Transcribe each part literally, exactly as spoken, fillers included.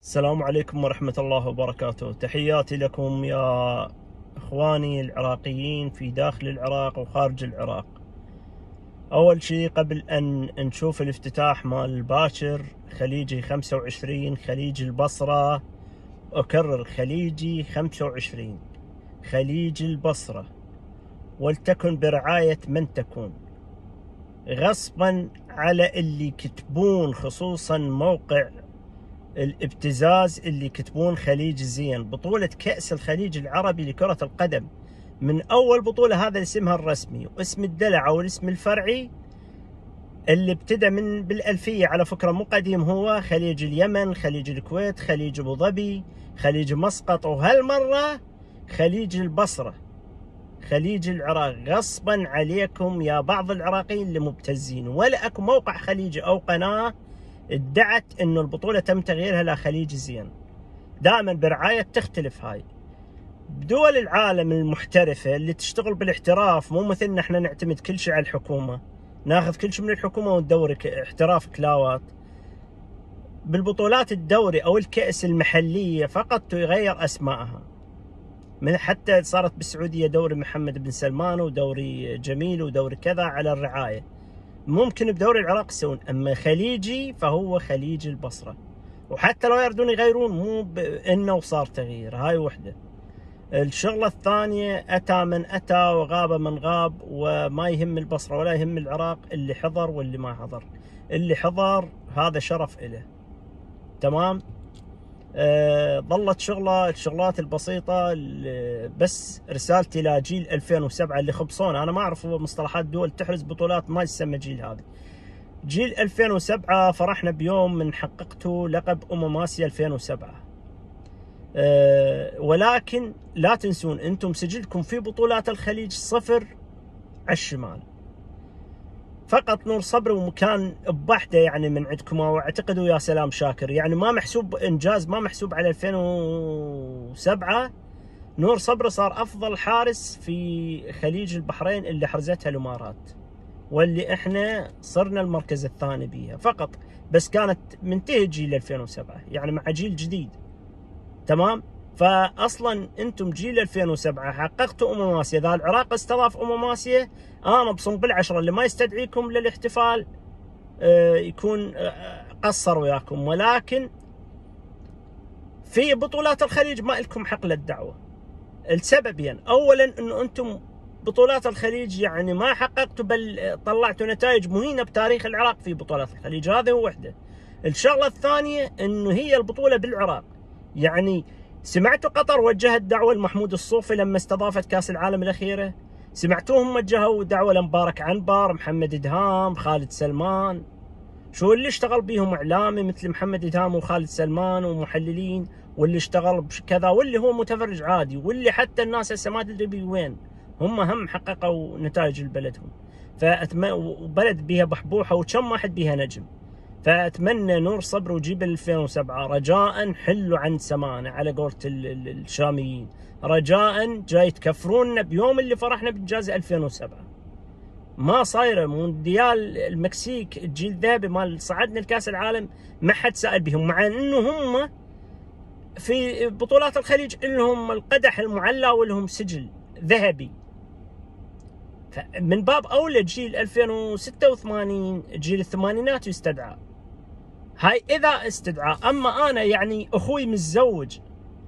السلام عليكم ورحمة الله وبركاته. تحياتي لكم يا إخواني العراقيين في داخل العراق وخارج العراق. أول شيء قبل أن نشوف الافتتاح مال باكر خليجي خمسة وعشرين خليج البصرة، أكرر خليجي خمسة وعشرين خليج البصرة، ولتكن برعاية من تكون، غصبا على اللي يكتبون خصوصا موقع الابتزاز اللي يكتبون خليج زين. بطولة كأس الخليج العربي لكرة القدم من أول بطولة هذا اسمها الرسمي، واسم الدلع أو الاسم الفرعي اللي ابتدى من بالألفية على فكرة مو قديم، هو خليج اليمن، خليج الكويت، خليج أبو ظبي، خليج مسقط، وهالمرة خليج البصرة خليج العراق. غصبا عليكم يا بعض العراقيين اللي مبتزين، ولا اكو موقع خليجي او قناة ادعت انه البطولة تم تغييرها لخليج زين. دائما برعاية تختلف هاي. بدول العالم المحترفة اللي تشتغل بالاحتراف، مو مثلنا احنا نعتمد كل شيء على الحكومة، ناخذ كل شيء من الحكومة وندور احتراف كلاوات. بالبطولات الدوري او الكأس المحلية فقط تغير اسمائها، من حتى صارت بالسعودية دوري محمد بن سلمان ودوري جميل ودوري كذا على الرعاية. ممكن بدوري العراق يسوون، اما خليجي فهو خليج البصرة. وحتى لو يردون يغيرون مو بانه وصار تغيير. هاي وحدة. الشغلة الثانية، اتى من اتى وغاب من غاب، وما يهم البصرة ولا يهم العراق، اللي حضر واللي ما حضر. اللي حضر هذا شرف إله. تمام. أه ظلت شغلة الشغلات البسيطة. بس رسالتي لجيل ألفين وسبعة اللي خبصون، أنا ما أعرف مصطلحات دول تحرز بطولات ما يسمى جيل هذا. جيل ألفين وسبعة فرحنا بيوم من حققته لقب أمم آسيا ألفين وسبعة. أه ولكن لا تنسون أنتم سجلكم في بطولات الخليج صفر على الشمال. فقط نور صبري ومكان بوحده يعني من عندكم، واعتقد ويا سلام شاكر، يعني ما محسوب انجاز، ما محسوب على ألفين وسبعة. نور صبري صار افضل حارس في خليج البحرين اللي حرزتها الامارات، واللي احنا صرنا المركز الثاني بيها فقط. بس كانت منتهي جيل ألفين وسبعة، يعني مع جيل جديد. تمام. فاصلا انتم جيل ألفين وسبعة حققتوا امم اسيا. اذا العراق استضاف امم اسيا انا بصم بالعشره اللي ما يستدعيكم للاحتفال آه يكون آه قصر وياكم. ولكن في بطولات الخليج ما لكم حق للدعوه. السببين، يعني اولا انه انتم بطولات الخليج يعني ما حققتوا، بل طلعتوا نتائج مهينه بتاريخ العراق في بطولات الخليج. هذه هو وحده. الشغله الثانيه انه هي البطوله بالعراق. يعني سمعتوا قطر وجهت دعوه لمحمود الصوفي لما استضافت كاس العالم الاخيره؟ سمعتوهم وجهوا دعوه لمبارك عنبر، محمد ادهام، خالد سلمان؟ شو اللي اشتغل بيهم اعلامي مثل محمد ادهام وخالد سلمان ومحللين، واللي اشتغل كذا، واللي هو متفرج عادي، واللي حتى الناس هسه ما تدري بي وين. هم هم حققوا نتائج لبلدهم. فأتمنى، وبلد بيها بحبوحه وكم واحد بيها نجم. فأتمنى نور صبر وجيب ألفين وسبعة رجاء حلوا عن سمانة على قولة الشاميين. رجاء جاي تكفرونا بيوم اللي فرحنا بإنجاز ألفين وسبعة. ما صايره مونديال المكسيك الجيل الذهبي مال صعدنا لكاس العالم ما حد سأل بهم، مع انه هم في بطولات الخليج لهم القدح المعلى ولهم سجل ذهبي. من باب اولى جيل ألفين وستة وثمانين جيل الثمانينات يستدعى. هاي اذا استدعى. اما انا يعني اخوي متزوج،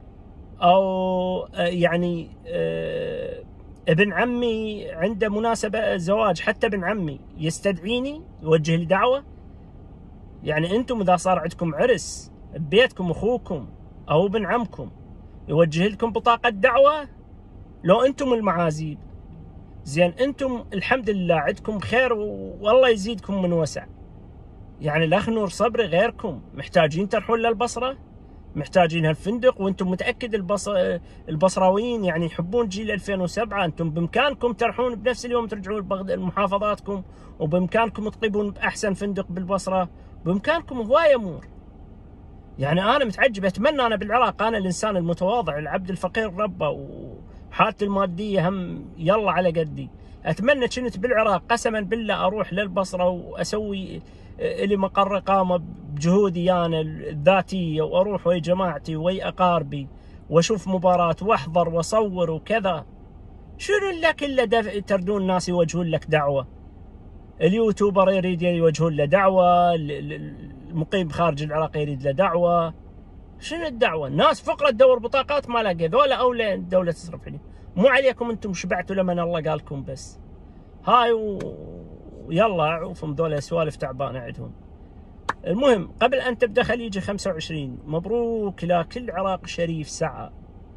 او يعني ابن عمي عنده مناسبة زواج، حتى ابن عمي يستدعيني يوجه لي دعوة. يعني انتم اذا صار عندكم عرس ببيتكم اخوكم او ابن عمكم يوجه لكم بطاقة دعوة، لو انتم المعازيب زين. انتم الحمد لله عندكم خير والله يزيدكم من وسع. يعني الاخ نور صبري غيركم محتاجين تروحون للبصرة، محتاجين هالفندق، وانتم متاكد البص... البصراويين يعني يحبون جيل ألفين وسبعة. انتم بامكانكم تروحون بنفس اليوم ترجعون لمحافظاتكم، وبامكانكم تطيبون باحسن فندق بالبصره، بامكانكم هوايه امور. يعني انا متعجب، اتمنى انا بالعراق، انا الانسان المتواضع العبد الفقير ربه، وحالتي الماديه هم يلا على قدي. اتمنى كنت بالعراق قسما بالله اروح للبصره واسوي لي مقر اقامه بجهودي انا الذاتيه واروح ويا جماعتي ويا اقاربي واشوف مباراه واحضر واصور وكذا، شنو الا كله تردون الناس يوجهون لك دعوه؟ اليوتيوبر يريد يوجهون له دعوه، المقيم خارج العراق يريد له دعوه، شنو الدعوه؟ الناس فقره تدور بطاقات ما لاقي، ذولا اولى الدوله تصرف عليهم، مو عليكم انتم شبعتوا لمن الله قالكم بس. هاي و... ويلا عوفهم ذولا سوالف تعبانه عندهم. المهم قبل ان تبدا خليجي خمسة وعشرين، مبروك لكل عراق شريف سعى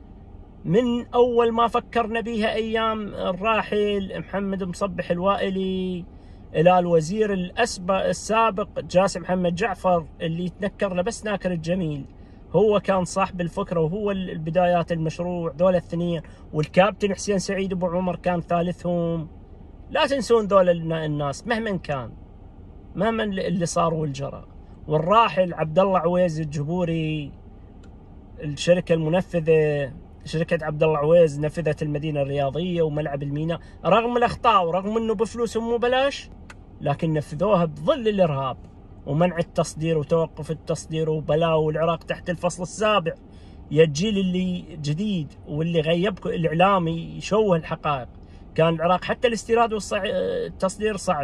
من اول ما فكرنا بيها ايام الراحل محمد مصبح الوائلي الى الوزير الاسبق السابق جاسم محمد جعفر اللي يتنكر له بس ناكر الجميل، هو كان صاحب الفكره وهو البدايات المشروع ذول الاثنين، والكابتن حسين سعيد ابو عمر كان ثالثهم. لا تنسون ذول الناس مهما كان، مهما اللي صار والجرى. والراحل عبد الله عويز الجبوري، الشركه المنفذه شركه عبد الله عويز نفذت المدينه الرياضيه وملعب الميناء رغم الاخطاء ورغم انه بفلوسهم مو بلاش، لكن نفذوها بظل الارهاب ومنع التصدير وتوقف التصدير وبلاوي العراق تحت الفصل السابع. يا الجيل اللي جديد واللي غيبكم الاعلامي يشوه الحقائق، كان العراق حتى الاستيراد والتصدير صعب.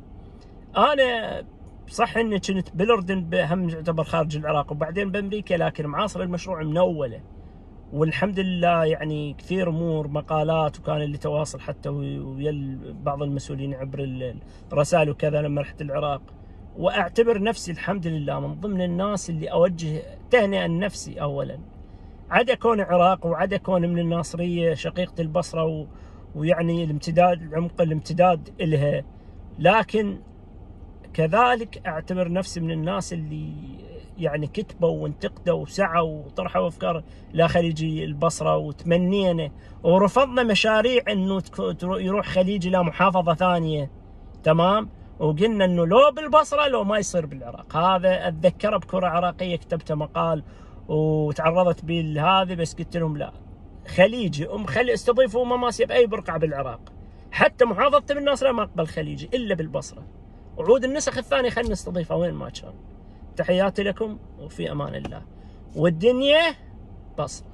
انا صح اني كنت بالاردن هم يعتبر خارج العراق وبعدين بامريكا، لكن معاصر المشروع من اوله والحمد لله، يعني كثير امور مقالات، وكان اللي تواصل حتى ويا بعض المسؤولين عبر الرسائل وكذا لما رحت العراق. واعتبر نفسي الحمد لله من ضمن الناس اللي اوجه تهنئه لنفسي اولا، عدا كون عراق وعدا كون من الناصريه شقيقه البصره و... ويعني الامتداد عمق الامتداد الها، لكن كذلك اعتبر نفسي من الناس اللي يعني كتبوا وانتقدوا وسعوا وطرحوا افكار لا خليجي البصره، وتمنينا ورفضنا مشاريع انه يروح خليجي لا محافظه ثانيه، تمام؟ وقلنا انه لو بالبصره لو ما يصير بالعراق. هذا اتذكره بكره عراقيه كتبت مقال وتعرضت به لهذه، بس قلت لهم لا، خليجي ام خلي استضيفوا مماسي باي برقعه بالعراق، حتى محافظه تبي الناصريه ما اقبل خليجي الا بالبصره، وعود النسخ الثاني خلينا نستضيفها وين ما كان. تحياتي لكم وفي امان الله، والدنيا بصره.